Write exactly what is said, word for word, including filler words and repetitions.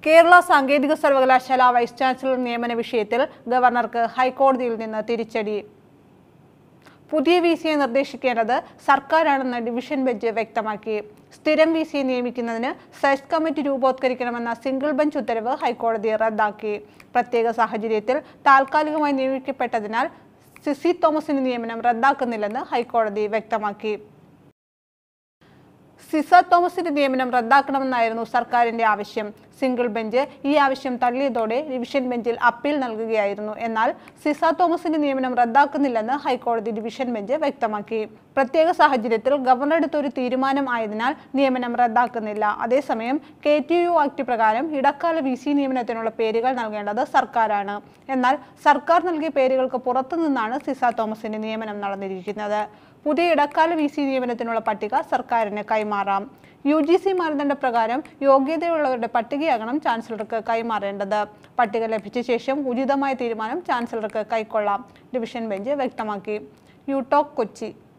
കേരള സാങ്കേതിക സർവകലാശാല vice chancellor നിയമന വിഷയത്തിൽ ഗവർണർക്ക് ഹൈക്കോടതിയിൽ നിന്ന് തിരിച്ചടി. പുതിയ വി സിയെ നിർദ്ദേശിക്കേണ്ടത് സർക്കാരാണെന്ന് ഡിവിഷൻ ബെഞ്ച് വ്യക്തമാക്കി. സ്ഥിരം വി സിയെ നിയമിക്കുന്നതിന് സെർച്ച് കമ്മിറ്റി രൂപവത്കരിക്കണമെന്ന സിംഗിൾ ബെഞ്ച് ഉത്തരവ് ഹൈക്കോടതി റദ്ദാക്കി. പ്രത്യേക സാഹചര്യത്തിൽ താൽക്കാലികമായി നിയമിക്കപ്പെട്ടതിനാൽ സിസി തോമസിന്റെ നിയമനം റദ്ദാക്കുന്നില്ലെന്ന് ഹൈക്കോടതി വ്യക്തമാക്കി. സിസ തോമസിന്റെ നിയമനം റദ്ദാക്കണമെന്നായിരുന്നു സർക്കാരിന്റെ ആവശ്യം. സിംഗിൾ ബെഞ്ച് ഈ ആവശ്യം തള്ളിയതോടെ ഡിവിഷൻ ബെഞ്ചിൽ അപ്പീൽ നൽകുകയായിരുന്നു. എന്നാൽ സിസ തോമസിന്റെ നിയമനം റദ്ദാക്കുന്നില്ലെന്ന് ഹൈക്കോടതി ഡിവിഷൻ ബെഞ്ച് വ്യക്തമാക്കി. പ്രത്യേക സാഹചര്യത്തിൽ ഗവർണർ എടുത്ത ഒരു തീരുമാനം ആയതിനാൽ നിയമനം റദ്ദാക്കുന്നില്ല. അതേസമയം കെ ടി യു ആക്ട് പ്രകാരം ഇടക്കാല വി സി നിയമനത്തിനുള്ള പേരുകൾ നൽകേണ്ടത് സർക്കാരാണ്. എന്നാൽ സർക്കാർ നൽകിയ പേരുകൾക്ക് പുറത്തുനിന്നാണ് സിസ തോമസിന്റെ നിയമനം നടന്നിരിക്കുന്നത്. പുതിയ ഇടക്കാല വി സി നിയമനത്തിനുള്ള പട്ടിക സർക്കാരിന് കൈമാറാം. യു ജി സി മാനദണ്ഡ പ്രകാരം യോഗ്യതയുള്ളവരുടെ പട്ടികയാകണം ചാൻസലർക്ക് കൈമാറേണ്ടത്. പട്ടിക ലഭിച്ച ശേഷം ഉചിതമായ തീരുമാനം ചാൻസലർക്ക് കൈക്കൊള്ളാം, ഡിവിഷൻ ബെഞ്ച് വ്യക്തമാക്കി. U talk Kochi.